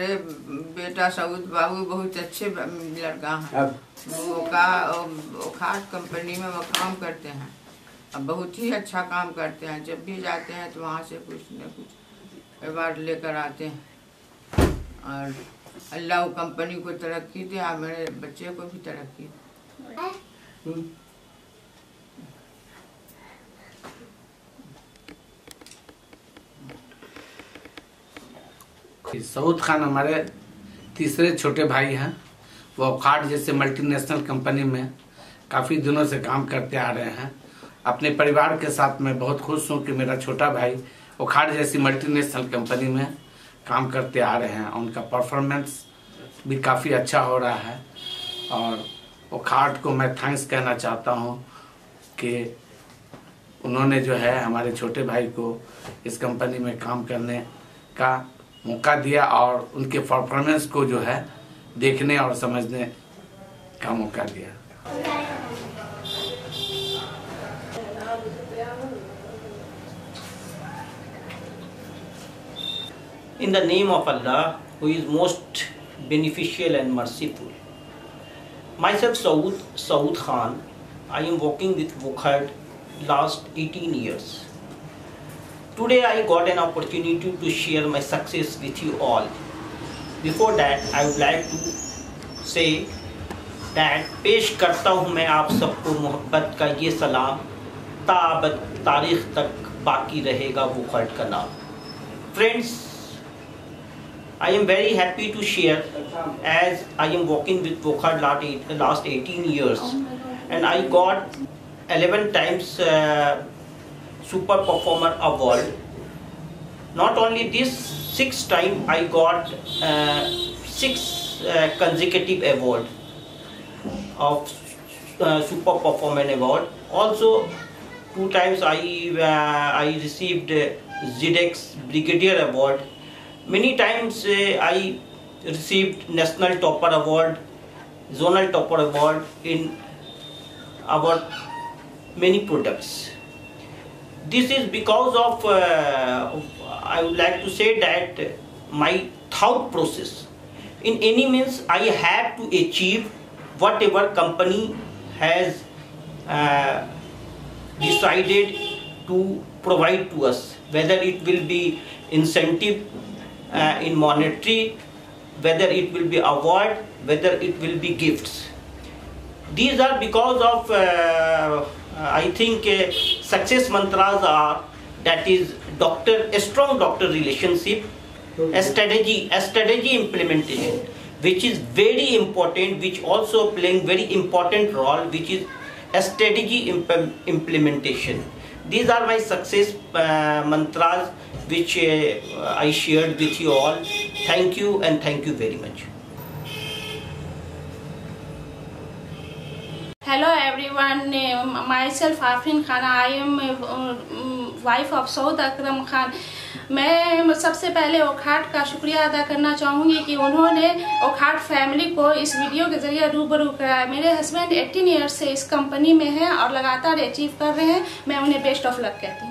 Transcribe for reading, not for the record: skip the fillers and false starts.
मेरे बेटा सऊद बाबू बहुत अच्छे लड़का हैं। वो खाट कंपनी में वो काम करते हैं। अब बहुत ही अच्छा काम करते हैं। जब भी जाते हैं तो वहाँ से कुछ न कुछ अवार्ड लेकर आते हैं। और अल्लाह कंपनी को तरक्की दे और मेरे बच्चे को भी तरक्की दे। सऊद खान हमारे तीसरे छोटे भाई हैं। वो औखाट जैसे मल्टीनेशनल कंपनी में काफ़ी दिनों से काम करते आ रहे हैं। अपने परिवार के साथ मैं बहुत खुश हूँ कि मेरा छोटा भाई औखाट जैसी मल्टीनेशनल कंपनी में काम करते आ रहे हैं। उनका परफॉर्मेंस भी काफ़ी अच्छा हो रहा है और औखाट को मैं थैंक्स कहना चाहता हूँ कि उन्होंने जो है हमारे छोटे भाई को इस कंपनी में काम करने का मौका दिया और उनके परफॉर्मेंस को जो है देखने और समझने का मौका दिया। In the name of Allah, who is most beneficial and merciful. Myself Saud Khan, I am working with Wukhad last 18 years. Today I got an opportunity to share my success with you all. Before that, I would like to say that पेश करता हूँ मैं आप सबको मोहब्बत का ये सलाम, ताबत तारीख तक बाकी रहेगा वुखाड का नाम। Friends, I am very happy to share as I am working with Wukhad last 18 years and I got 11 times Super Performer Award. Not only this, 6 times I got 6 consecutive award of Super Performer Award. Also 2 times I received ZDX Brigadier Award. Many times I received National Topper Award, Zonal Topper Award in our many products. This is because of, I would like to say that my thought process. In any means, I have to achieve whatever company has decided to provide to us, whether it will be incentive in monetary, whether it will be award, whether it will be gifts. These are because of I think success mantras are, that is a strong doctor relationship, a strategy implementation, which is very important, which also playing very important role, which is a strategy implementation. These are my success mantras which I shared with you all. Thank you and thank you very much. Hello everyone, myself Afrin Khan, I am wife of Saud Akram Khan. मैं सबसे पहले औखाट का शुक्रिया अदा करना चाहूँगी कि उन्होंने औखाट फैमिली को इस वीडियो के ज़रिए रूबरू कराया। मेरे हस्बैंड 18 ईयर्स से इस कंपनी में हैं और लगातार अचीव कर रहे हैं। मैं उन्हें बेस्ट ऑफ लक कहती हूँ।